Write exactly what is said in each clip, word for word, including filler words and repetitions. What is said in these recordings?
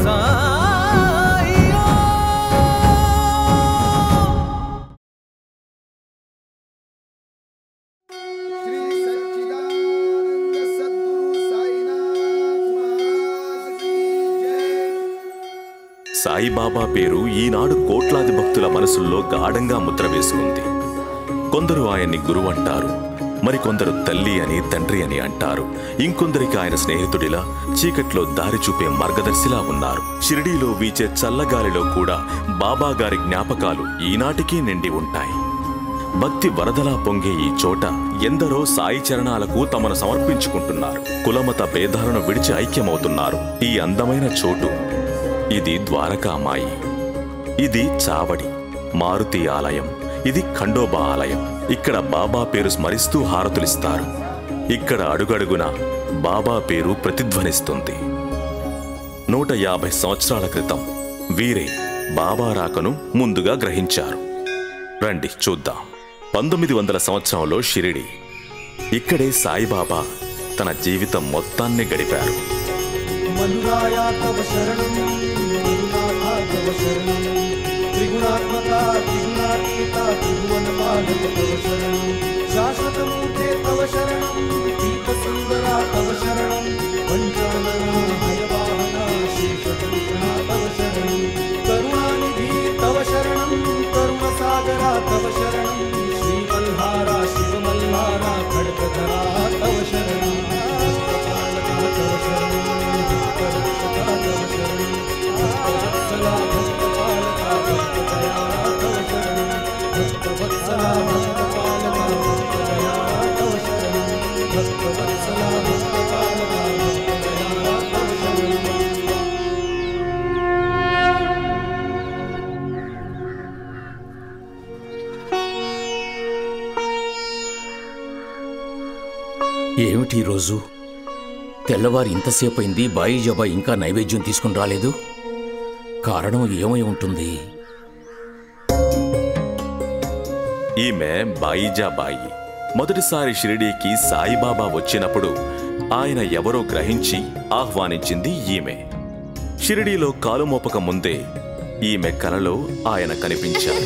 సాయిబాబా పేరు ఈనాడు కోట్లాది భక్తుల మనసుల్లో గాఢంగా ముద్ర వేసుకుంది. కొందరు ఆయన్ని గురువు అంటారు, మరికొందరు తల్లి అని తండ్రి అని అంటారు. ఇంకొందరికి ఆయన స్నేహితుడిలా, చీకట్లో దారి చూపే మార్గదర్శిలా ఉన్నారు. షిరిడీలో వీచే చల్లగాలిలో కూడా బాబా గారి జ్ఞాపకాలు ఈనాటికి నిండి ఉంటాయి. భక్తి వరదలా పొంగే ఈ చోట ఎందరో సాయి చరణాలకు తమను సమర్పించుకుంటున్నారు. కులమత భేదాలను విడిచి ఐక్యమవుతున్నారు. ఈ అందమైన చోటు, ఇది ద్వారకామాయి, ఇది చావడి, మారుతి ఆలయం, ఇది ఖండోబా ఆలయం. ఇక్కడ బాబా పేరు స్మరిస్తూ హారతులిస్తారు. ఇక్కడ అడుగడుగున బాబా పేరు ప్రతిధ్వనిస్తుంది. నూట యాభై సంవత్సరాల క్రితం వీరే బాబా రాకను ముందుగా గ్రహించారు. రండి చూద్దాం. పంతొమ్మిది వందల సంవత్సరంలో షిరిడి, ఇక్కడే సాయిబాబా తన జీవితం మొత్తాన్ని గడిపారు. ఏమిటి రోజు తెల్లవారు ఇంతసేపు అయింది, బాయిజాబా ఇంకా నైవేద్యం తీసుకుని రాలేదు? కారణం ఏమై ఉంటుంది? ఈమె బాయిజాబాయి. మొదటిసారి షిరిడీకి సాయిబాబా వచ్చినప్పుడు ఆయన ఎవరో గ్రహించి ఆహ్వానించింది ఈమె. షిరిడీలో కాలుమోపక ముందే ఈమె కలలో ఆయన కనిపించారు.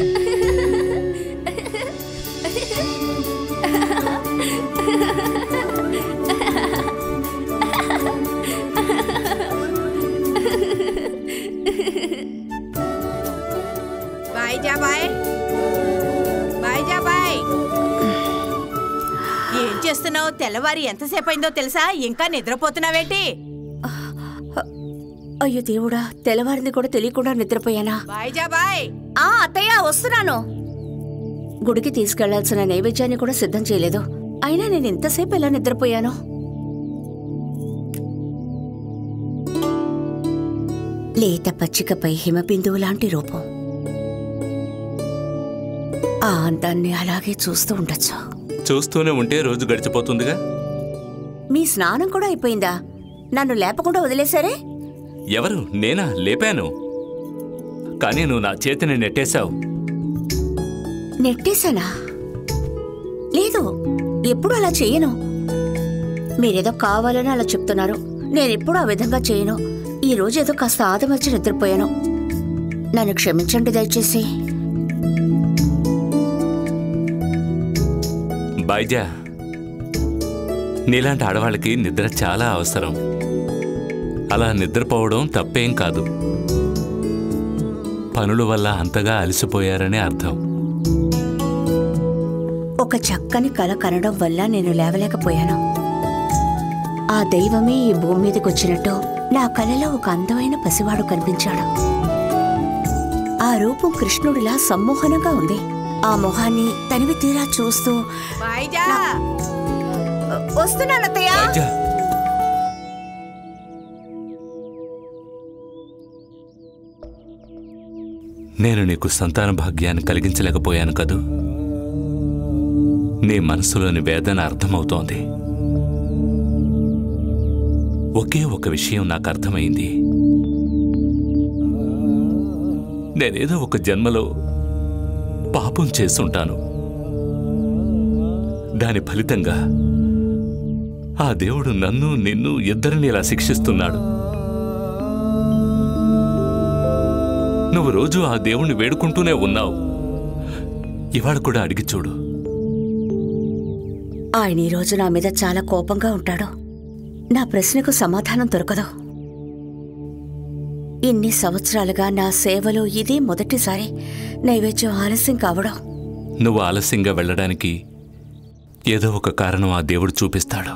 ఏం చేస్తున్నావు? తెల్లవారి ఎంతసేపు అయిందో తెలుసా? ఇంకా నిద్రపోతున్నావేంటి? అయ్యో దేవుడా, తెల్లవారింది కూడా తెలియకుండా నిద్రపోయానా? బాయ్ ఆ అత్తయ్య, వస్తున్నాను. గుడికి తీసుకెళ్లాల్సిన నైవేద్యాన్ని కూడా సిద్ధం చేయలేదు. అయినా నేను ఇంతసేపు ఎలా నిద్రపోయాను? లేత పచ్చికపై హిమబిందువు లాంటి రూపం. ఆ అందాన్ని అలాగే చూస్తూ ఉండొచ్చు. చూస్తూనే ఉంటే రోజు గడిచిపోతుందిగా. మీ స్నానం కూడా అయిపోయిందా? నన్ను లేపకుండా వదిలేశారే? ఎవరు? నేనా? లేపాను, కానీ నువ్వు నా చేతిని నెట్టేశావు. నెట్టేశానా? లేదు, ఎప్పుడు అలా చేయను. మీరేదో కావాలని అలా చెప్తున్నారు. నేనెప్పుడు ఆ విధంగా చేయను. ఈ రోజు ఏదో కాస్త ఆదమర్చి నిద్రపోయాను. నన్ను క్షమించండి దయచేసి. బాయ్జా, నీలాంటి ఆడవాళ్ళకి నిద్ర చాలా అవసరం. అలా నిద్రపోవడం తప్పేం కాదు. పనుల వల్ల అంతగా అలసిపోయారనే అర్థం. ఒక చక్కని కల కనడం వల్ల నేను లేవలేకపోయాను. ఆ దైవమే ఈ భూమి మీదకి వచ్చినట్టు నా కలలో ఒక అందమైన పసివాడు కనిపించాడు. ఆ రూపం కృష్ణుడిలా సమ్మోహనంగా ఉంది. ఆ మొహాన్ని తనివి తీరా చూస్తూ వస్తున్నానత్తయ్య. నేను నీకు సంతాన భాగ్యాన్ని కలిగించలేకపోయాను కదూ. నీ మనసులోని వేదన అర్థమవుతోంది. ఒకే ఒక విషయం నాకు అర్థమైంది. నేనేదో ఒక జన్మలో పాపం చేసుంటాను. దాని ఫలితంగా ఆ దేవుడు నన్ను నిన్ను ఇద్దరిని ఇలా శిక్షిస్తున్నాడు. నువ్వు రోజు ఆ దేవుణ్ణి వేడుకుంటూనే ఉన్నావు. ఇవాళ కూడా అడిగి చూడు. ఆయన ఈ రోజు నా మీద చాలా కోపంగా ఉంటాడు. నా ప్రశ్నకు సమాధానం దొరకదు. ఇన్ని సంవత్సరాలుగా నా సేవలో ఇదే మొదటిసారి నైవేద్యం ఆలస్యం కావడం. నువ్వు ఆలస్యంగా వెళ్ళడానికి ఏదో ఒక కారణం ఆ దేవుడు చూపిస్తాడు.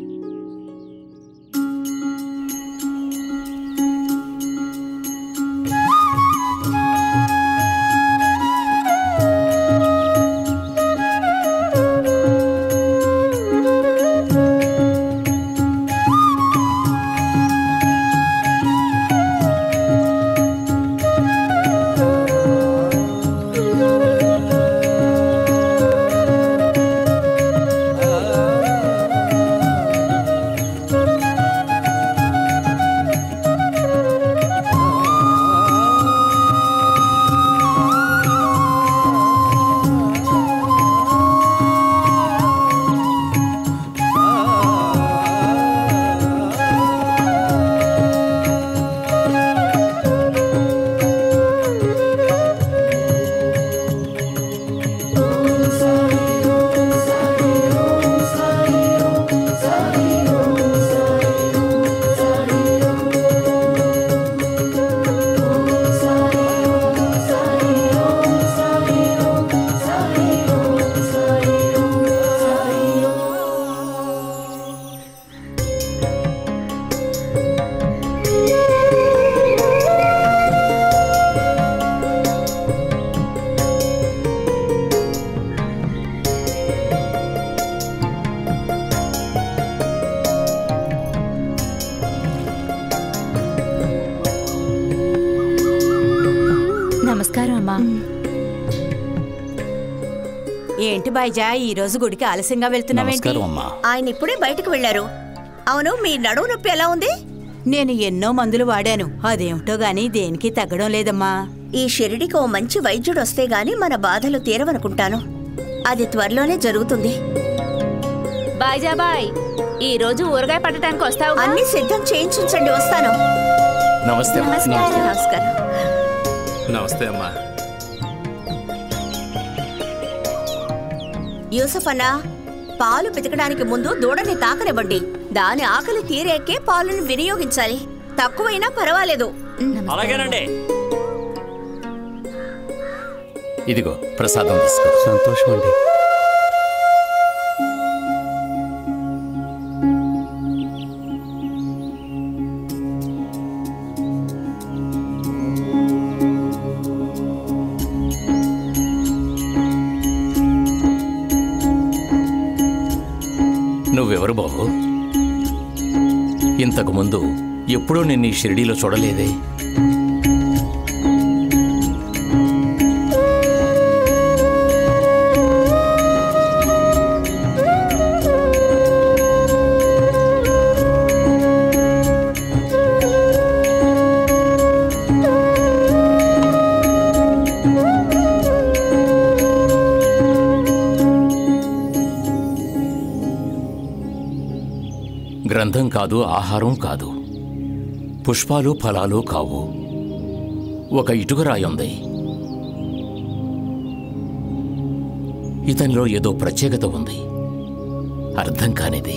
నమస్కారం అమ్మా. ఏంటి బాయ్జా ఈ రోజు గుడికి ఆలస్యంగా వెళ్తున్నావేంటి? నమస్కారం అమ్మా. ఆయన ఇప్పుడే బయటకు వెళ్లారు. అవును, మీ నడువు నొప్పి ఎలా ఉంది? నేను ఎన్నో మందులు వాడాను, అదేమిటో గాని దేనికి తగ్గడం లేదమ్మా. ఈ షిరిడికి ఓ మంచి వైద్యుడు వస్తే గాని మన బాధలు తీరవనుకుంటాను. అది త్వరలోనే జరుగుతుంది. బాయ్జాబాయ్, ఈ రోజు ఊరగాయ పట్టడానికి వస్తావు? అన్ని సిద్ధం చేయించండి, వస్తాను. నమస్తే అమ్మా. నమస్కారం. నమస్కారం. నమస్తే అమ్మా. యూసఫ్ అన్నా, పాలు పితకడానికి ముందు దూడని తాకనివ్వండి. దాని ఆకలి తీరేకే పాలను వినియోగించాలి. తక్కువైనా పర్వాలేదు. అలాగేనండి. ఇదిగో ప్రసాదం తీసుకో. సంతోషం అండి. నువ్వెవరు బాబు? ఇంతకు ముందు ఎప్పుడూ నిన్ను ఈ షిరిడీలో చూడలేదే. గ్రంథం కాదు, ఆహారం కాదు, పుష్పాలు ఫలాలు కావు, ఒక ఇటుకరాయి ఉంది. ఇతనిలో ఏదో ప్రత్యేకత ఉంది, అర్థం కానిది.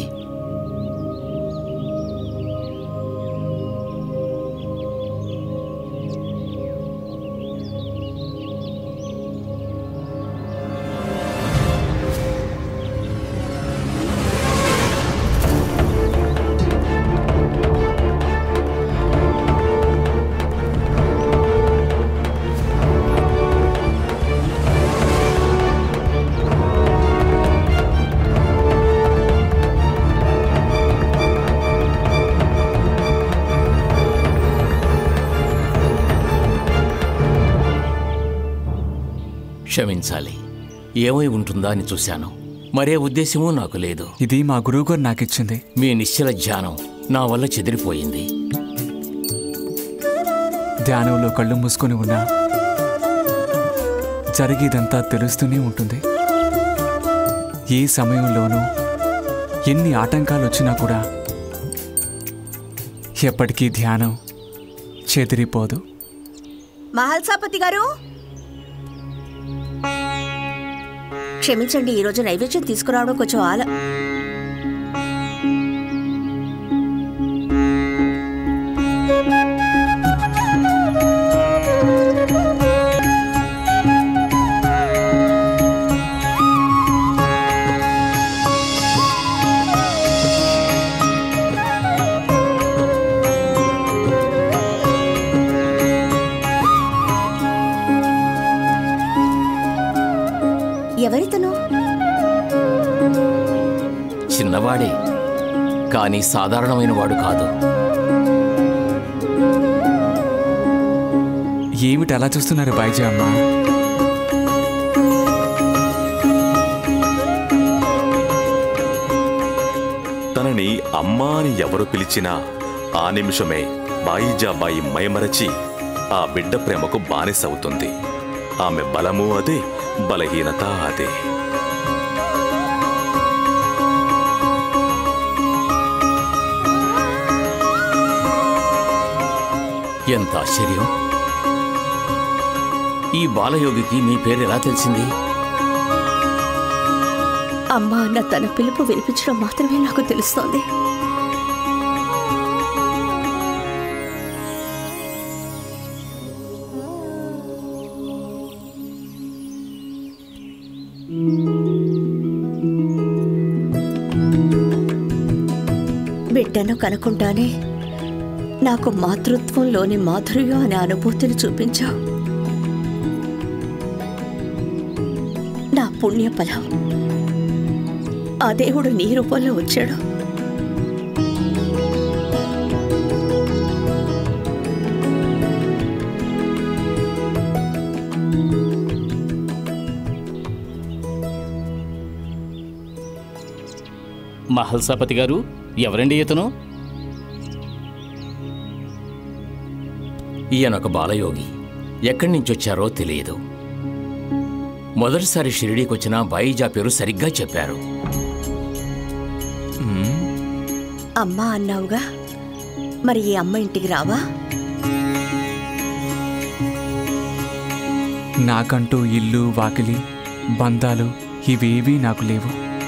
క్షమించాలి, ఏమై ఉంటుందా అని చూశాను. మరే ఉద్దేశమూ నాకు లేదు. ఇది మా గురువుగారు నాకిచ్చింది. మీ నిశ్చల ధ్యానం నా వల్ల చెదిరిపోయింది. ధ్యానంలో కళ్ళు మూసుకొని ఉన్నా జరిగేదంతా తెలుస్తూనే ఉంటుంది. ఏ సమయంలోనూ ఎన్ని ఆటంకాలు వచ్చినా కూడా ఎప్పటికీ ధ్యానం చెదిరిపోదు. మహల్సాపతి గారు, క్షమించండి, ఈరోజు నైవేద్యం తీసుకురావడం కొంచెం ఆల ఎవరితను? చిన్నవాడే, కానీ సాధారణమైన వాడు కాదు. ఏమిటి అలా చూస్తున్నారు బాయిజీ అమ్మ? తనని అమ్మా అని ఎవరు పిలిచినా ఆ నిమిషమే బాయిజాబాయి మైమరచి ఆ బిడ్డ ప్రేమకు బానిసవుతుంది. ఆమె బలము అదే, బలహీనత అదే. ఎంత ఆశ్చర్యం! ఈ బాలయోగికి మీ పేరు ఎలా తెలిసింది? అమ్మా అన్న తన పిలుపు వినిపించడం మాత్రమే నాకు తెలుస్తోంది. బిడ్డను కనుకుంటానే నాకు మాతృత్వంలోని మాధుర్యం అనే అనుభూతిని చూపించావు. నా పుణ్యఫలం ఆ దేవుడు నీ రూపంలో వచ్చాడు. మహల్సాపతి గారు, ఎవరండి ఇతను? ఈయనొక బాలయోగి. ఎక్కడి నుంచి వచ్చారో తెలియదు. మొదటిసారి షిరిడీకి వచ్చిన బాయిజా పేరు సరిగ్గా చెప్పారు. అమ్మా అన్నావుగా, మరి ఈ అమ్మ ఇంటికి రావా? నాకంటూ ఇల్లు, వాకిలి, బంధాలు ఇవేవీ నాకు లేవు.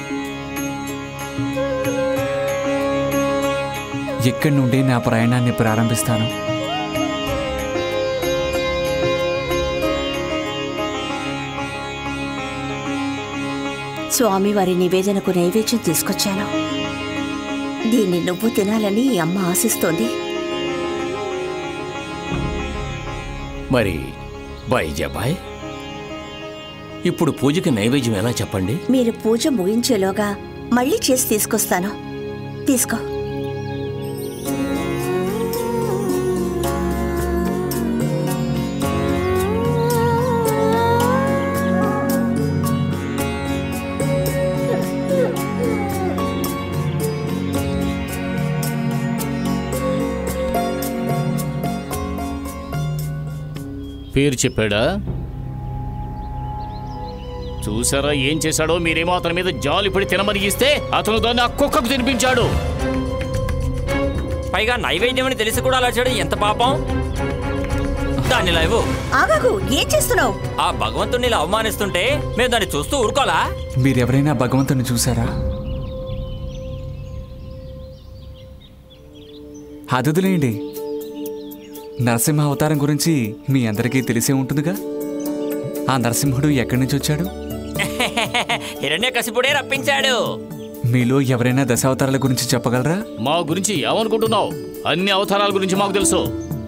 ఇక్కడి నుండి నా ప్రయాణాన్ని ప్రారంభిస్తాను. స్వామివారి నివేదనకు నైవేద్యం తీసుకొచ్చాను. దీన్ని నువ్వు తినాలని ఈ అమ్మ ఆశిస్తోంది. మరి బాయిజాబాయ్, ఇప్పుడు పూజకి నైవేద్యం ఎలా చెప్పండి? మీరు పూజ ముగించేలోగా మళ్ళీ చేసి తీసుకొస్తాను. తీసుకో. పేరు చెప్పాడా? చూసారా ఏం చేశాడో? మీరేమో అతని మీద జాలిపడి తినమని ఇస్తే అతను దాన్ని ఆ కుక్కకు తినిపించాడు. పైగా నైవేద్యం అని తెలిసి కూడా అలా చేయడం ఎంత పాపం! దాన్ని లేవు. ఆగాగు, ఏం చేస్తున్నావు? ఆ భగవంతుని ఇలా అవమానిస్తుంటే మేము దాన్ని చూస్తూ ఊరుకోలా? మీరెవరైనా భగవంతుని చూసారా? అదుదులేండి, నరసింహ అవతారం గురించి మీ అందరికీ తెలిసే ఉంటుందిగా. ఆ నరసింహుడు ఎక్కడి నుంచి వచ్చాడు? హిరణ్యకశిపుడే రప్పించాడు. మీలో ఎవరైనా దశావతారాల గురించి చెప్పగలరా? మా గురించి ఏమనుకుంటున్నావు? అన్ని అవతారాల గురించి మాకు తెలుసు.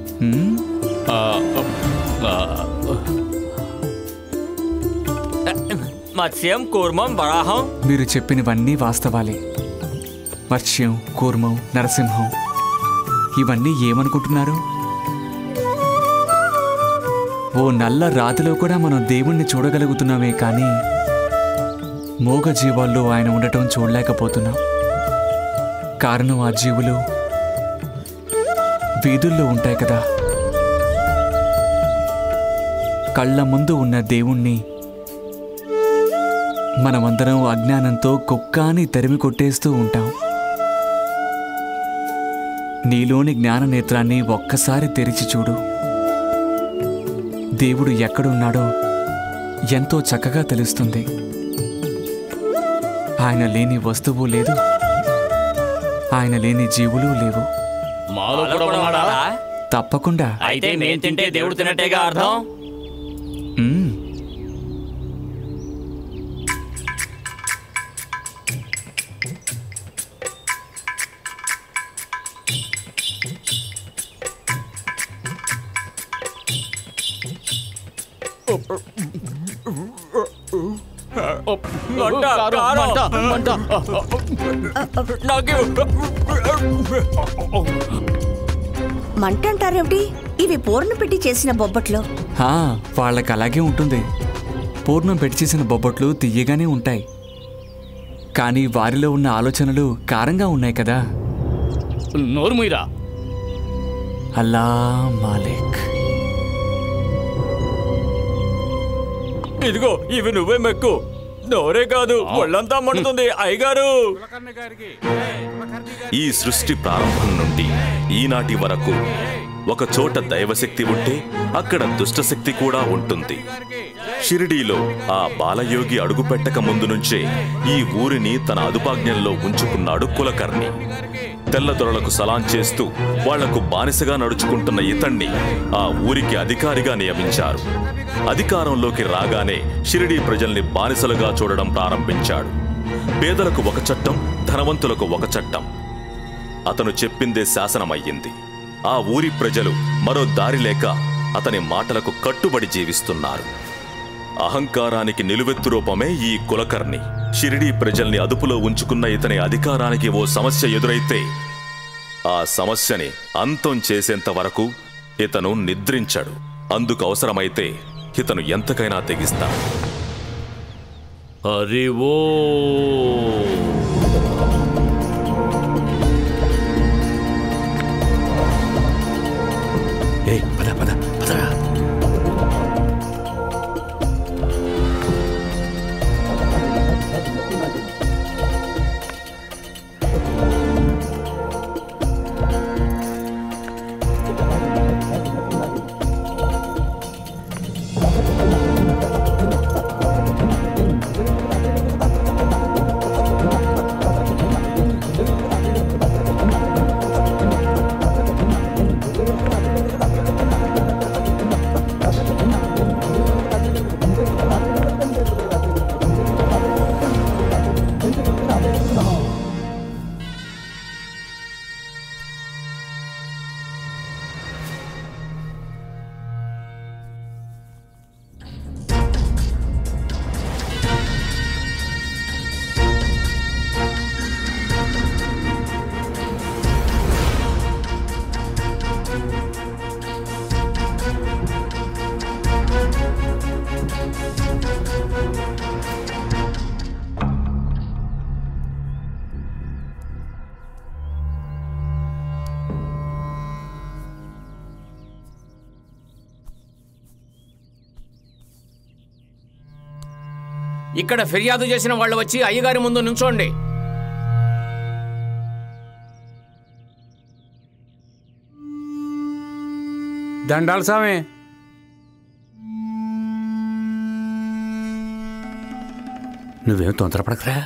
మత్స్యం, కూర్మం, వరాహం. మీరు చెప్పినవన్నీ వాస్తవాలే. మత్స్యం, కూర్మం, నరసింహం ఇవన్నీ ఏమనుకుంటున్నారు? ఓ నల్ల రాతిలో కూడా మనం దేవుణ్ణి చూడగలుగుతున్నామే, కానీ మోగ జీవాల్లో ఆయన ఉండటం చూడలేకపోతున్నాం. కారణం ఆ జీవులు వీధుల్లో ఉంటాయి కదా. కళ్ళ ముందు ఉన్న దేవుణ్ణి మనమందరం అజ్ఞానంతో కుక్కాని తరిమి కొట్టేస్తూ ఉంటాం. నీలోని జ్ఞాన నేత్రాన్ని ఒక్కసారి తెరిచి చూడు. దేవుడు ఎక్కడున్నాడో ఎంతో చక్కగా తెలుస్తుంది. ఆయన లేని వస్తువు లేదు, ఆయన లేని జీవులు లేవు. మాలో కూడా ఉన్నాడా? తప్పకుండా. అయితే మేం తింటే దేవుడు తినట్టేగా అర్థం. మ్మ్. మంట అంటారేమిటి? ఇవి పూర్ణ పెట్టి చేసిన బొబ్బట్లో. హా, వాళ్ళకి అలాగే ఉంటుంది. పూర్ణం పెట్టి చేసిన బొబ్బట్లు తియ్యగానే ఉంటాయి, కానీ వారిలో ఉన్న ఆలోచనలు కారంగా ఉన్నాయి కదా. నోరుముయిరా. అల్లా మాలిక్. ఇదిగో ఇవి నువ్వే మెక్కు. నోరే కాదు ఒళ్ళంతా మండుతుంది అయ్యగారు. ఈ సృష్టి ప్రారంభం నుండి ఈనాటి వరకు ఒక చోట దైవశక్తి ఉంటే అక్కడ దుష్టశక్తి కూడా ఉంటుంది. షిరిడీలో ఆ బాలయోగి అడుగుపెట్టక ముందు నుంచే ఈ ఊరిని తన అదుపాజ్ఞంలో ఉంచుకున్నాడు కులకర్ణి. తెల్లదొరలకు సలాం చేస్తూ వాళ్లకు బానిసగా నడుచుకుంటున్న ఇతన్ని ఆ ఊరికి అధికారిగా నియమించారు. అధికారంలోకి రాగానే షిరిడీ ప్రజల్ని బానిసలుగా చూడడం ప్రారంభించాడు. పేదలకు ఒక చట్టం, ధనవంతులకు ఒక చట్టం. అతను చెప్పిందే శాసనమయ్యింది. ఆ ఊరి ప్రజలు మరో దారి లేక అతని మాటలకు కట్టుబడి జీవిస్తున్నారు. అహంకారానికి నిలువెత్తు రూపమే ఈ కులకర్ణి. షిరిడీ ప్రజల్ని అదుపులో ఉంచుకున్న ఇతని అధికారానికి ఓ సమస్య ఎదురైతే ఆ సమస్యని అంతం చేసేంత వరకు ఇతను నిద్రించడు. అందుకు అవసరమైతే ఇతను ఎంతకైనా తెగిస్తాడు. హరివో పద పద పదరా. ఇక్కడ ఫిర్యాదు చేసిన వాళ్ళు వచ్చి అయ్యగారి ముందు నుంచోండి. దండాలు సామే. నువ్వేం తొందరపడకరా.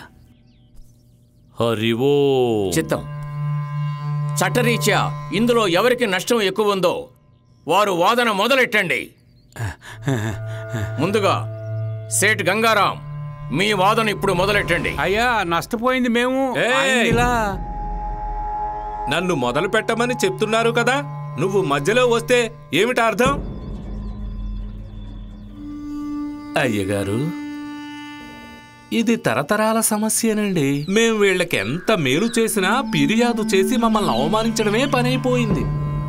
హరివో చిత్తం. చట్టరీత్యా ఇందులో ఎవరికి నష్టం ఎక్కువ ఉందో వారు వాదన మొదలెట్టండి. ముందుగా సేట్ గంగారాం, మీ వాదన ఇప్పుడు మొదలెట్టండి. అయ్యా, నష్టపోయింది మేము. నన్ను మొదలు పెట్టమని చెప్తున్నారు కదా, నువ్వు మధ్యలో వస్తే ఏమిటి అర్థం? అయ్యగారు, ఇది తరతరాల సమస్యేనండి. మేం వీళ్ళకి ఎంత మేలు చేసినా ఫిర్యాదు చేసి మమ్మల్ని అవమానించడమే పనైపోయింది.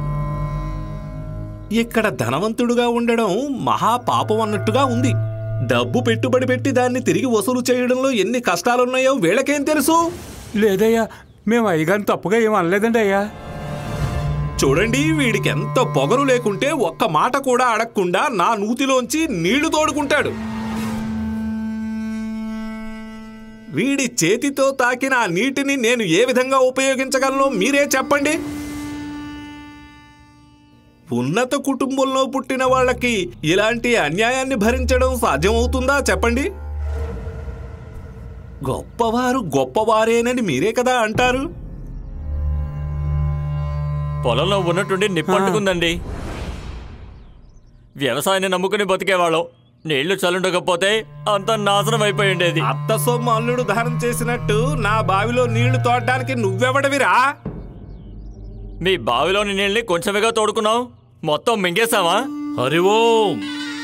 ఇక్కడ ధనవంతుడుగా ఉండడం మహాపాపం అన్నట్టుగా ఉంది. డబ్బు పెట్టుబడి పెట్టి దాన్ని తిరిగి వసూలు చేయడంలో ఎన్ని కష్టాలున్నాయో వీళ్ళకేం తెలుసు? లేదయ్యా, మేము అయ్యగారిని తప్పుగా ఏం అనలేదండి అయ్యా. చూడండి, వీడికి ఎంత పొగరు లేకుంటే ఒక్క మాట కూడా అడగకుండా నా నూతిలోంచి నీళ్లు తోడుకుంటాడు. వీడి చేతితో తాకిన ఆ నీటిని నేను ఏ విధంగా ఉపయోగించగలను మీరే చెప్పండి. ఉన్నత కుటుంబంలో పుట్టిన వాళ్ళకి ఇలాంటి అన్యాయాన్ని భరించడం సాధ్యమవుతుందా చెప్పండి? గొప్పవారు గొప్పవారేనని మీరే కదా అంటారు. పొలంలో ఉన్నట్టుండి నిప్పంటుకుందండి. వ్యవసాయాన్ని నమ్ముకుని బతికేవాళ్ళం. నీళ్లు చల్లుండకపోతే అంత నాశనం అయిపోయిండేది. అత్త సొమ్ము అల్లుడు దానం చేసినట్టు నా బావిలో నీళ్లు తోడడానికి నువ్వెవడవిరా? మీ బావిలోని నీళ్ళని కొంచెమేగా తోడుకున్నావు, మొత్తం మింగేశావా? హరి ఓం.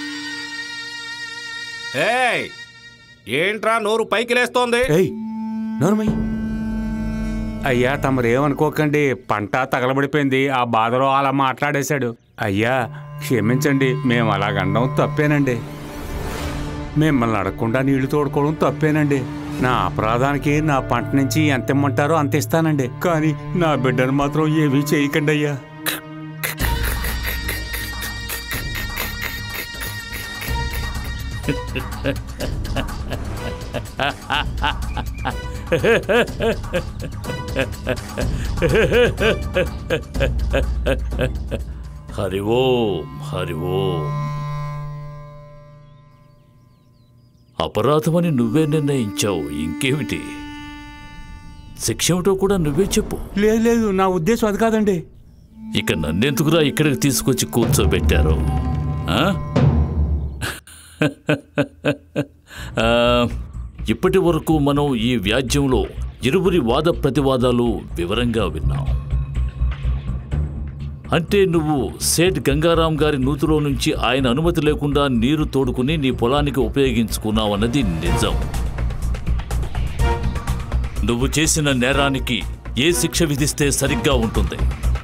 ఏయ్, ఏంట్రా నోరు పైకి లేస్తోంది? అయ్యా తమరేమనుకోకండి, పంట తగలబడిపోయింది. ఆ బాధలో అలా మాట్లాడేశాడు. అయ్యా క్షమించండి, మేము అలాగండం తప్పేనండి. మిమ్మల్ని అడగకుండా నీళ్లు తోడుకోవడం తప్పేనండి. నా అపరాధానికి నా పంట నుంచి ఎంత ఇమ్మంటారో అంత ఇస్తానండి. కానీ నా బిడ్డను మాత్రం ఏమీ చేయకండి అయ్యా. హరి ఓం హరి ఓం. అపరాధమని నువ్వే నిర్ణయించావు, ఇంకేమిటి? శిక్ష ఏమిటో కూడా నువ్వే చెప్పు. లేదు లేదు, నా ఉద్దేశం అది కాదండి. ఇక నన్నెందుకురా ఇక్కడికి తీసుకొచ్చి కూర్చోబెట్టారు? ఇప్పటి వరకు మనం ఈ వ్యాజ్యంలో ఇరువురి వాద ప్రతివాదాలు వివరంగా విన్నాం. అంటే నువ్వు సేఠ్ గంగారాం గారి నూతిలో నుంచి ఆయన అనుమతి లేకుండా నీరు తోడుకుని నీ పొలానికి ఉపయోగించుకున్నావన్నది నిజం. నువ్వు చేసిన నేరానికి ఏ శిక్ష విధిస్తే సరిగ్గా ఉంటుంది?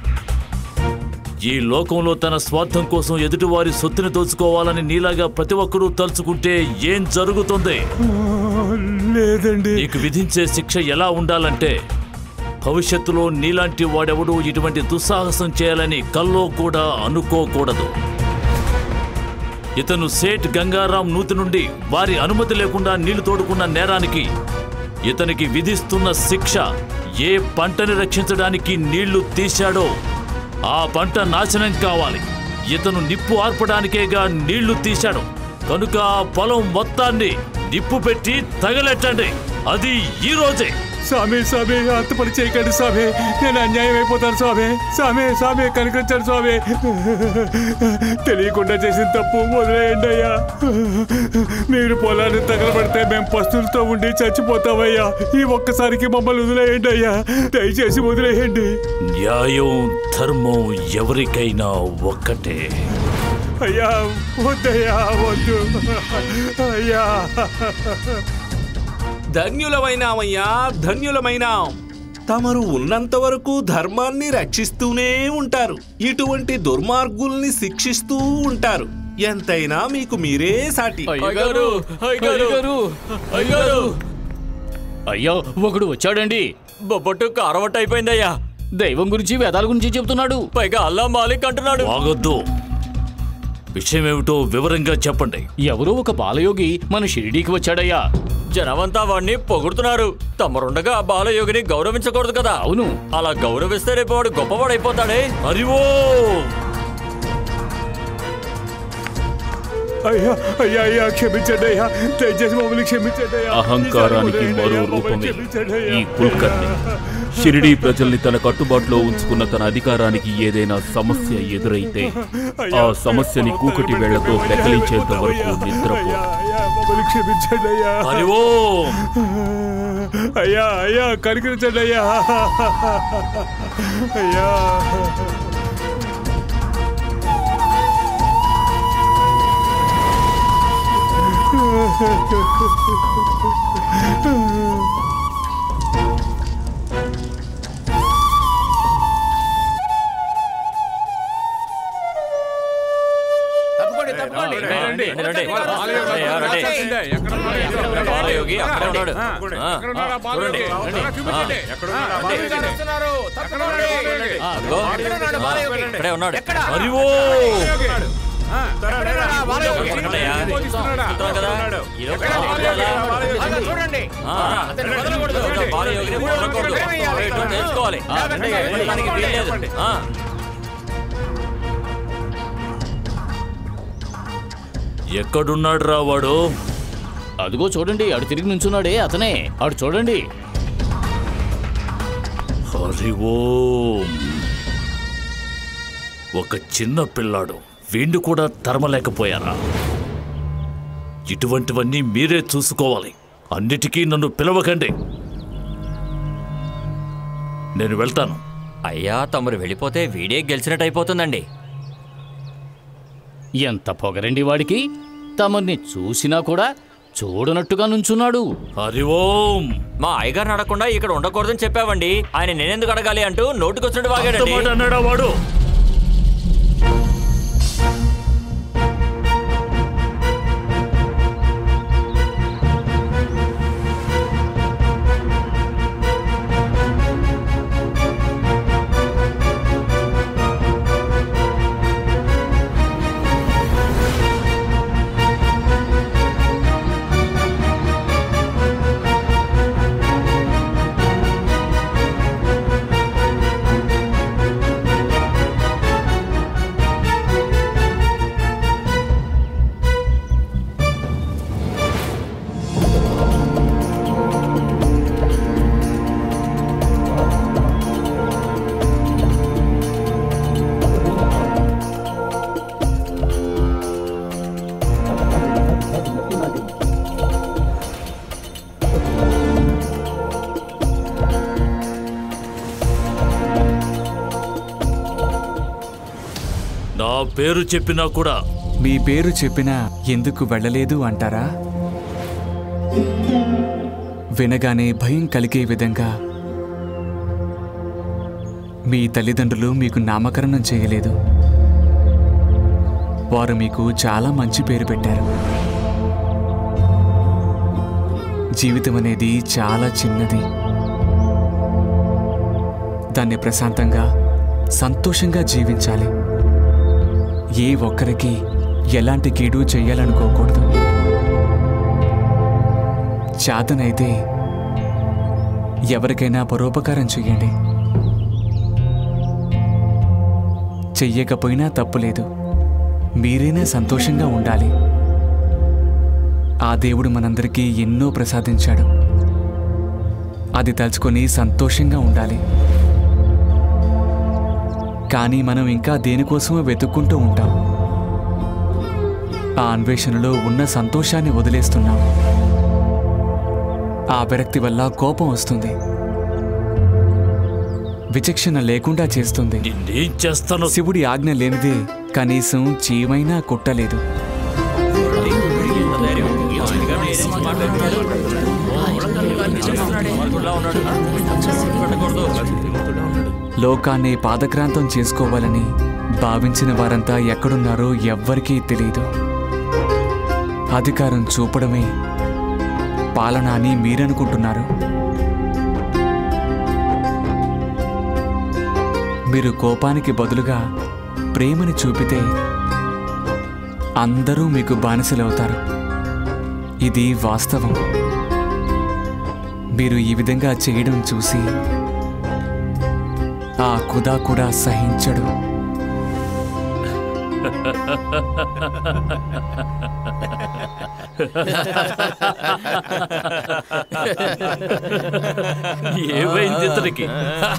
ఈ లోకంలో తన స్వార్థం కోసం ఎదుటివారి సొత్తుని దోచుకోవాలని నీలాగా ప్రతి ఒక్కరూ తలుచుకుంటే ఏం జరుగుతుంది? లేదండి. నీకు విధించే శిక్ష ఎలా ఉండాలంటే, భవిష్యత్తులో నీలాంటి వాడెవడూ ఇటువంటి దుస్సాహసం చేయాలని కల్లో కూడా అనుకోకూడదు. ఇతను సేఠ్ గంగారాం నూతి నుండి వారి అనుమతి లేకుండా నీళ్లు తోడుకున్న నేరానికి ఇతనికి విధిస్తున్న శిక్ష ఏ పంటని రక్షించడానికి నీళ్లు తీశాడో ఆ పంట నాశనం కావాలి. ఇతను నిప్పు ఆర్పడానికేగా నీళ్లు తీశాడు కనుక ఆ పొలం మొత్తాన్ని నిప్పు పెట్టి తగలెట్టండి. అది ఈ రోజే. స్వామి స్వామి అంత పని చేయకండి స్వామి, నేను అన్యాయం అయిపోతాను స్వామి. స్వామి స్వామి కనికరించాడు స్వామి. తెలియకుండా చేసిన తప్పు వదిలేయండి అయ్యా. మీరు పొలాన్ని తగలబడితే మేము పస్తులతో ఉండి చచ్చిపోతామయ్యా. ఈ ఒక్కసారికి మమ్మల్ని వదిలేయండి అయ్యా, దయచేసి వదిలేయండి. న్యాయం ధర్మం ఎవరికైనా ఒక్కటే. అయ్యా వద్దయ్యా, వద్దు అయ్యా. ధన్యులమైనామయ్యా, ధన్యులమైనాం. తమరు ఉన్నంత వరకు ధర్మాన్ని రక్షిస్తూనే ఉంటారు, ఇటువంటి దుర్మార్గుల్ని శిక్షిస్తూ ఉంటారు. ఎంతైనా మీకు మీరే సాటి. అయ్యో ఒకడు వచ్చాడండి. బొబ్బట్టు కారవట్టు అయిపోయిందయ్యా. దైవం గురించి వేదాల గురించి చెప్తున్నాడు, పైగా అల్లా మాలిక్ అంటున్నాడు. ఆగొద్దు, విషయమేమిటో వివరంగా చెప్పండి. ఎవరో ఒక బాలయోగి మన షిరిడీకి వచ్చాడయ్యా. జనమంతా వాడిని పొగుడుతున్నారు. తమరుండగా ఆ బాలయోగిని గౌరవించకూడదు కదా? అవును, అలా గౌరవిస్తే రేపు వాడు గొప్పవాడైపోతాడే. హరివో అయ్యా అయ్యా అయ్యా క్షమించండి అయ్యా, దయచేసి మమ్మల్ని క్షమించండి అయ్యా. అహంకారానికి మరో రూపమే ఈ కుల్కర్ణి. షిరిడీ ప్రజల్ని తన కట్టుబాటులో ఉంచుకున్న తన అధికారానికి ఏదైనా సమస్య ఎదురైతే ఆ సమస్యని కూకటి వేళ్లతో పెకలించేంత వరకు నిద్రపో. క్షమించండి అయ్యా. అయ్యా అయ్యా కనికరించండి అయ్యా. అయ్యా బాలయోగి అక్కడే ఉన్నాడు. ఇక్కడే ఉన్నాడు. హరివో తెలుసుకోవాలి. ఎక్కడున్నాడు రా వాడు? అదిగో చూడండి, అడు తిరిగి నుంచున్నాడే అతనే. అడు చూడండి. హరి ఓం. ఒక చిన్న పిల్లాడు, వీణ్ణి కూడా తరమలేకపోయారా? ఇటువంటివన్నీ మీరే చూసుకోవాలి. అన్నిటికీ నన్ను పిలవకండి. నేను వెళ్తాను. అయ్యా, తమరు వెళ్ళిపోతే వీడే గెలిచినట్టు అయిపోతుందండి. ఎంత పొగరండి వాడికి! తమర్ని చూసినా కూడా చూడనట్టుగా నుంచున్నాడు. హరి ఓం. మా అయ్యగారిని అడగకుండా ఇక్కడ ఉండకూడదని చెప్పావండి. ఆయన నేనెందుకు అడగాలి అంటూ నోటుకొచ్చినట్టు వాగాడండి. అన్నాడా వాడు? నా పేరు చెప్పినా కూడా మీ పేరు చెప్పినా ఎందుకు వెళ్ళలేదు అంటారా? వినగానే భయం కలిగే విధంగా మీ తల్లిదండ్రులు మీకు నామకరణం చేయలేదు. వారు మీకు చాలా మంచి పేరు పెట్టారు. జీవితం అనేది చాలా చిన్నది. దాన్ని ప్రశాంతంగా, సంతోషంగా జీవించాలి. ఏ ఒక్కరికి ఎలాంటి కీడు చెయ్యాలనుకోకూడదు. చేతనైతే ఎవరికైనా పరోపకారం చెయ్యండి. చెయ్యకపోయినా తప్పులేదు. మీరైనా సంతోషంగా ఉండాలి. ఆ దేవుడు మనందరికీ ఎన్నో ప్రసాదించాడు. అది తలుచుకొని సంతోషంగా ఉండాలి. కానీ మనం ఇంకా దేనికోసమో వెతుక్కుంటూ ఉంటాం. ఆ అన్వేషణలో ఉన్న సంతోషాన్ని వదిలేస్తున్నాం. ఆ విరక్తి వల్ల కోపం వస్తుంది. విచక్షణ లేకుండా చేస్తుంది. శివుడి ఆజ్ఞ లేనిదే కనీసం చీమైనా కుట్టలేదు. లోకాన్ని పాదక్రాంతం చేసుకోవాలని భావించిన వారంతా ఎక్కడున్నారో ఎవ్వరికీ తెలియదు. అధికారం చూపడమే పాలన అని మీరనుకుంటున్నారు. మీరు కోపానికి బదులుగా ప్రేమని చూపితే అందరూ మీకు బానిసలవుతారు. ఇది వాస్తవం. మీరు ఈ విధంగా చేయడం చూసి ఆ ఖుదా కూడా సహించడు. ఏమైంది ఇతనికి?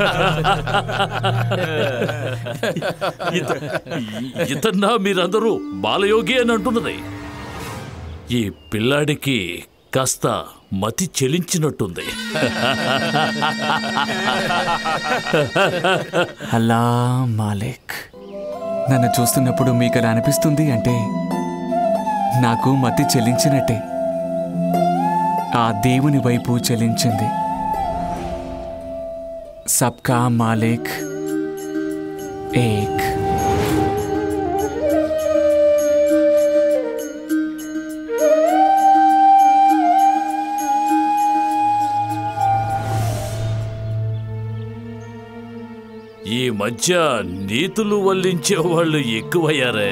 ఇతన్నా మీరందరూ బాలయోగి అని అంటున్నది. ఈ పిల్లాడికి కాస్త మతి చెలించినట్టుంది. అల్లా మాలిక్, నన్ను చూస్తున్నప్పుడు మీకు అలా అనిపిస్తుంది అంటే నాకు మతి చెల్లించినట్టే. ఆ దేవుని వైపు చెల్లించింది. సబ్కా మాలిక్ ఏక్. ఈ మధ్య నీతులు వల్లించే వాళ్ళు ఎక్కువయ్యారే.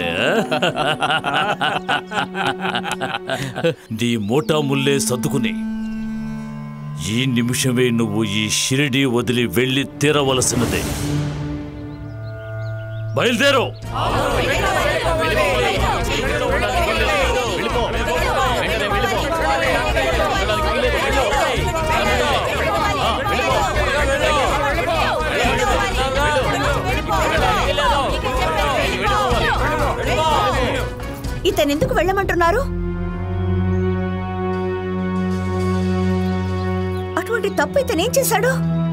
నీ మోటా ముల్లే సర్దుకుని ఈ నిమిషమే నువ్వు ఈ షిరిడి వదిలి వెళ్ళి తీరవలసినదే. బయలుదేరు. ఇతనెందుకు వెళ్ళమంటున్నారు? అటువంటి తప్పు ఇతనేం చేశాడు?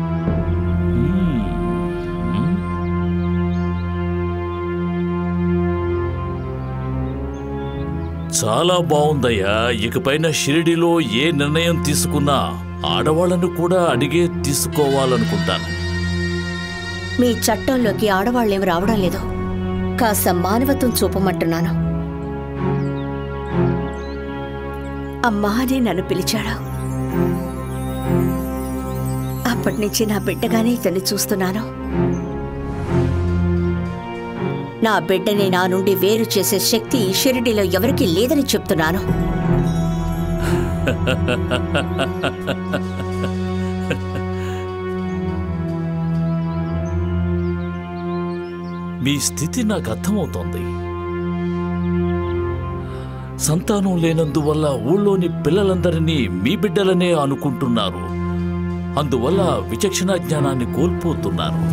చాలా బాగుందయ్యా. ఇకపైన షిరిడిలో ఏ నిర్ణయం తీసుకున్నా ఆడవాళ్లను కూడా అడిగే తీసుకోవాలనుకుంటాను. మీ చట్టంలోకి ఆడవాళ్ళేమి రావడం లేదు. కాస్త మానవత్వం చూపమంటున్నాను. అమ్మా అని నన్ను పిలిచాడు. అప్పటి నుంచి నా బిడ్డగానే ఇతన్ని చూస్తున్నాను. నా బిడ్డని నా నుండి వేరు చేసే శక్తి ఈ షిరిడిలో ఎవరికీ లేదని చెప్తున్నాను. మీ స్థితి నాకు అర్థమవుతోంది. సంతానం లేనందువల్ల ఊళ్ళోని పిల్లలందరినీ మీ బిడ్డలనే అనుకుంటున్నారు. అందువల్ల విచక్షణ జ్ఞానాన్ని కోల్పోతున్నారు.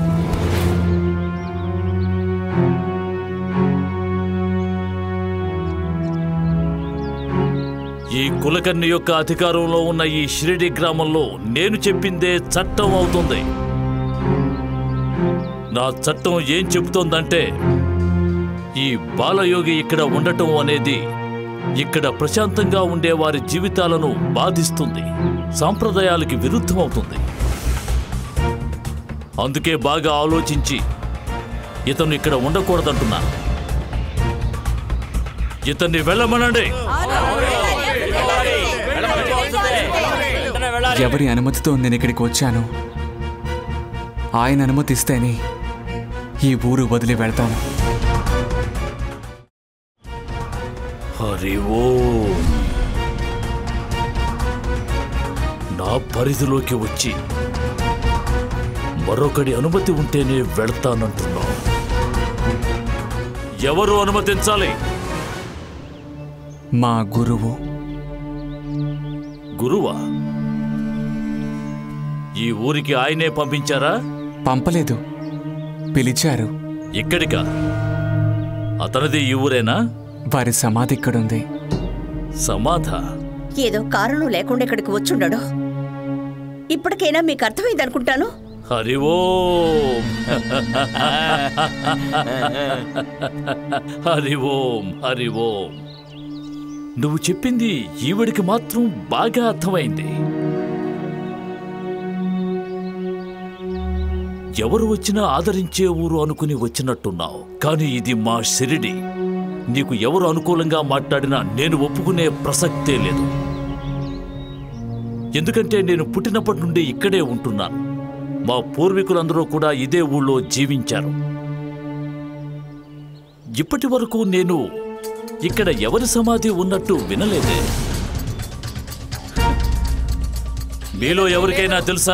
ఈ కులకర్ణి యొక్క అధికారంలో ఉన్న ఈ షిరిడి గ్రామంలో నేను చెప్పిందే చట్టం అవుతుంది. నా చట్టం ఏం చెబుతోందంటే ఈ బాలయోగి ఇక్కడ ఉండటం అనేది ఇక్కడ ప్రశాంతంగా ఉండే వారి జీవితాలను బాధిస్తుంది, సాంప్రదాయాలకి విరుద్ధమవుతుంది. అందుకే బాగా ఆలోచించి ఇతను ఇక్కడ ఉండకూడదంటున్నాను. ఇతన్ని వెళ్ళమనండి. ఎవరి అనుమతితో నేను ఇక్కడికి వచ్చాను, ఆయన అనుమతిస్తేనే ఈ ఊరు వదిలి వెళ్తాను. హరి ఓం. నా పరిధిలోకి వచ్చి మరొకడి అనుమతి ఉంటేనే వెళ్తానంటున్నా. ఎవరు అనుమతించాలి? మా గురువు. గురువా? ఈ ఊరికి ఆయనే పంపించారా? పంపలేదు, పిలిచారు. ఇక్కడికా? అతనిది ఈ ఊరేనా? వారి సమాధి ఇక్కడుంది. సమాధ? ఏదో కారణం లేకుండా ఇక్కడికి వచ్చుండడు. ఇప్పటికైనా మీకు అర్థమైందనుకుంటాను. హరి ఓం. హరి ఓం, హరి ఓం. నువ్వు చెప్పింది ఈవిడికి మాత్రం బాగా అర్థమైంది. ఎవరు వచ్చినా ఆదరించే ఊరు అనుకుని వచ్చినట్టున్నావు, కానీ ఇది మా షిరిడి. నీకు ఎవరు అనుకూలంగా మాట్లాడినా నేను ఒప్పుకునే ప్రసక్తే లేదు. ఎందుకంటే నేను పుట్టినప్పటి నుండి ఇక్కడే ఉంటున్నాను. మా పూర్వీకులందరూ కూడా ఇదే ఊళ్ళో జీవించారు. ఇప్పటి వరకు నేను ఇక్కడ ఎవరి సమాధి ఉన్నట్టు వినలేదే. మీలో ఎవరికైనా తెలుసా?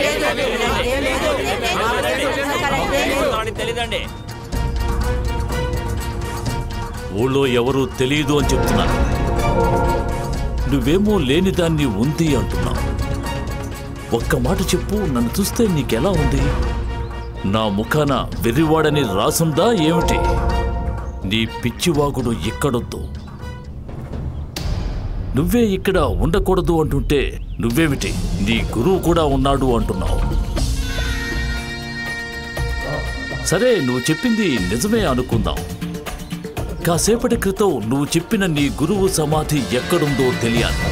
ఊళ్ళో ఎవరు తెలియదు అని చెప్తున్నాను. నువ్వేమో లేని దాన్ని ఉంది అంటున్నావు. ఒక్క మాట చెప్పు, నన్ను చూస్తే నీకెలా ఉంది? నా ముఖాన వెర్రివాడని రాసుందా ఏమిటి? నీ పిచ్చివాగుడు ఇక్కడొద్దు. నువ్వే ఇక్కడ ఉండకూడదు అంటుంటే నువ్వేమిటి నీ గురువు కూడా ఉన్నాడు అంటున్నావు. సరే, నువ్వు చెప్పింది నిజమే అనుకుందాం. కాసేపటి క్రితం నువ్వు చెప్పిన నీ గురువు సమాధి ఎక్కడుందో తెలియాలి.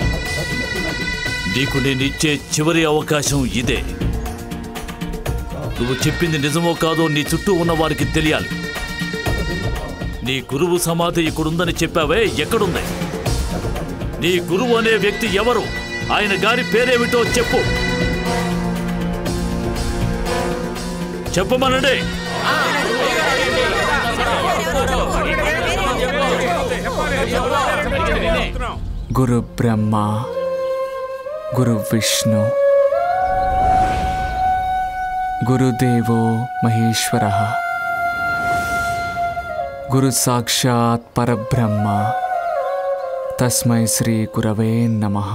నీకు నేనిచ్చే చివరి అవకాశం ఇదే. నువ్వు చెప్పింది నిజమో కాదో నీ చుట్టూ ఉన్న వారికి తెలియాలి. నీ గురువు సమాధి ఇక్కడుందని చెప్పావే, ఎక్కడుంది? నీ గురువు అనే వ్యక్తి ఎవరు? ఆయన గారి పేరేమిటో చెప్పు. చెప్పమనండి. గురు బ్రహ్మ, గురు విష్ణు, గురుదేవో మహేశ్వరః, గురు సాక్షాత్ పరబ్రహ్మ, తస్మై శ్రీ గురవే నమః.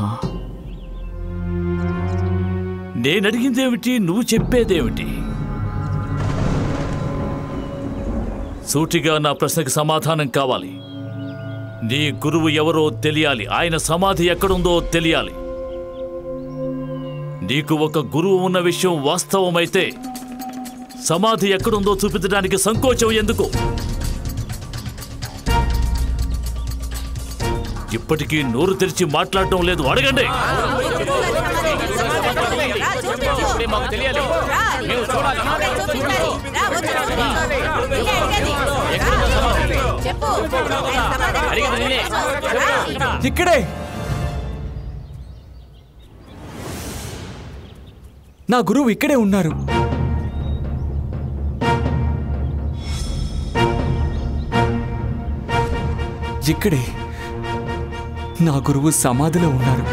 నేనడిగిందేమిటి, నువ్వు చెప్పేదేమిటి? సూటిగా నా ప్రశ్నకు సమాధానం కావాలి. నీ గురువు ఎవరో తెలియాలి, ఆయన సమాధి ఎక్కడుందో తెలియాలి. నీకు ఒక గురువు ఉన్న విషయం వాస్తవమైతే సమాధి ఎక్కడుందో చూపించడానికి సంకోచం ఎందుకు? ఇప్పటికీ నోరు తెరిచి మాట్లాడటం లేదు, అడగండి. ఇక్కడే నా గురువు ఇక్కడే ఉన్నారు. ఇక్కడే నా గురువు సమాధిలో ఉన్నారు.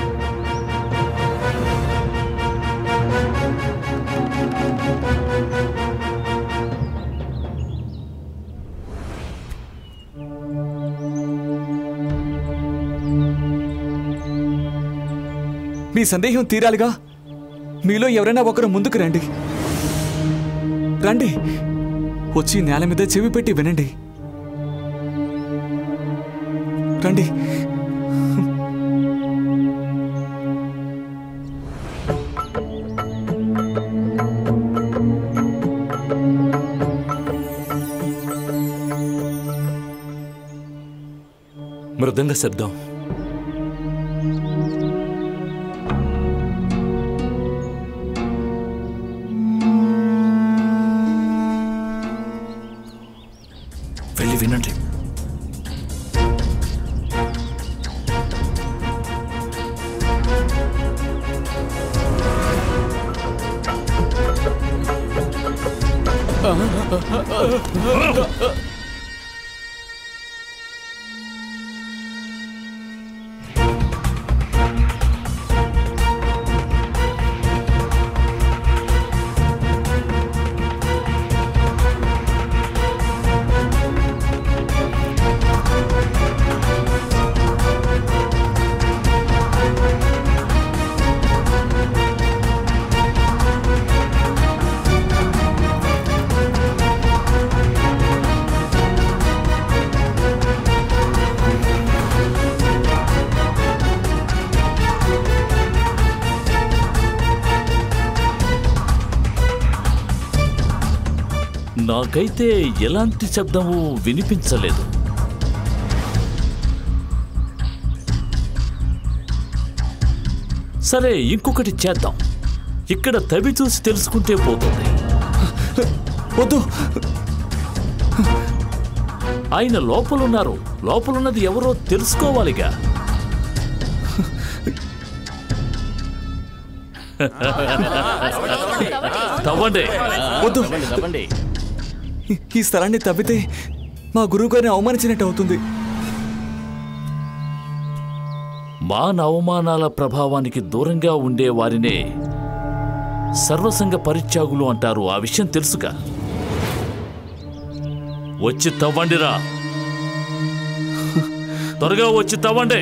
మీ సందేహం తీరాలిగా. మీలో ఎవరైనా ఒకరు ముందుకు రండి. రండి, వచ్చి నేల మీద చెవి పెట్టి వినండి. రండి. మృదంగ శబ్దం. వెళ్ళి వినండి. నాకైతే ఎలాంటి శబ్దము వినిపించలేదు. సరే, ఇంకొకటి చేద్దాం. ఇక్కడ తవి చూసి తెలుసుకుంటే పోతుంది. వద్దు, ఆయన లోపలున్నారు. లోపలున్నది ఎవరో తెలుసుకోవాలిగా. తవ్వండి. వద్దు, ఈ స్థలాన్ని తవ్వితే మా గురువు గారిని అవమానించినట్టు అవుతుంది. మాన అవమానాల ప్రభావానికి దూరంగా ఉండే వారినే సర్వసంగ పరిత్యాగులు అంటారు. ఆ విషయం తెలుసుగా. వచ్చి తవ్వండిరా, త్వరగా వచ్చి తవ్వండి.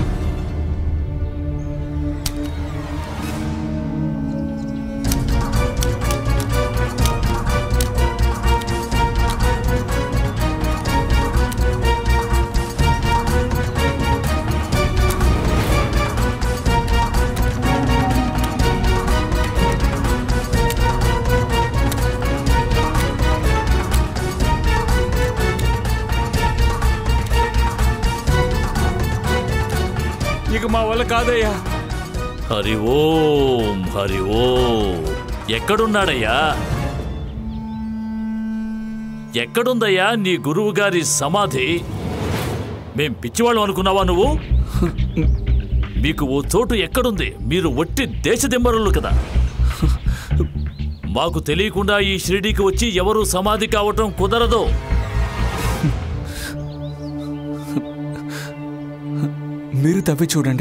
ఇక మా వల్ల కాదయ్యా. హరి ఓం, హరి ఓం. ఎక్కడున్నాడయ్యా? ఎక్కడుందయ్యా నీ గురువు గారి సమాధి? మేం పిచ్చివాళ్ళం అనుకున్నావా నువ్వు? మీకు ఓ చోటు ఎక్కడుంది? మీరు ఒట్టి దేశదిమ్మరులు కదా. మాకు తెలియకుండా ఈ షిరిడీకి వచ్చి ఎవరు సమాధి కావటం కుదరదు. మీరు తవ్వి చూడండి.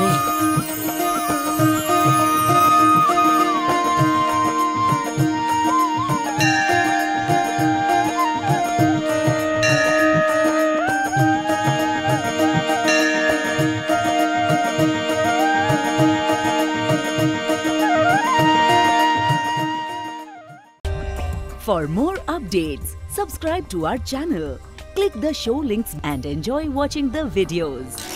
సరే. For more updates, subscribe to our channel, click the show links and enjoy watching the videos.